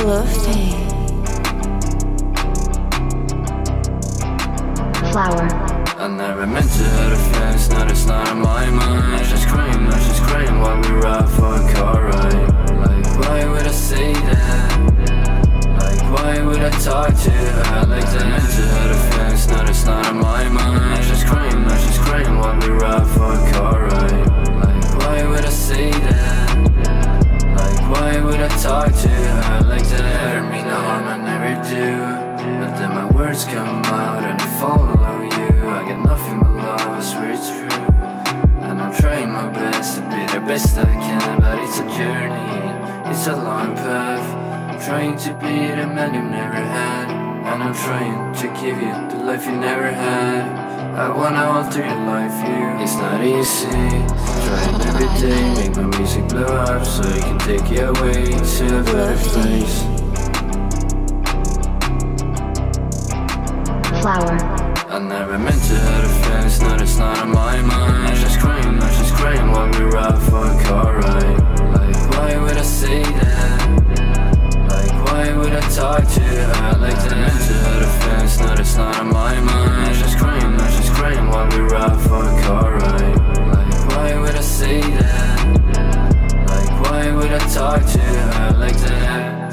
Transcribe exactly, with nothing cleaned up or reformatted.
full of pain. Flower. I never meant to hurt a feelings, no, that's not on my mind. I just scream, I just scream while we ride for a car ride. Like, why would I say that? Like, why would I talk to her like that? I meant to hurt a feelings, no, that's not on my mind. I just scream, I just scream while we ride for a car ride. Like, why would I say that? Like, why would I talk to her like that? Never mean no harm, I never do. But then my words come out and I follow you. I got nothing but love, I swear it's true. And I'm trying my best to be the best I can. But it's a journey, it's a long path. I'm trying to be the man you never had. And I'm trying to give you the life you never had. I wanna alter your life, you. It's not easy, trying every day, make my music blow up so it can take you away to a better place. Flower. I never meant to hurt a feelings, no, that's not on my mind. I just scream, I just scream while we ride for a car ride. Like, why would I say that? Like, why would I talk to her like that? I meant to hurt a feelings, no, that's not on my mind. I just scream, I just scream while we ride for a car ride. Like, why would I say that? Like, why would I talk to her like that?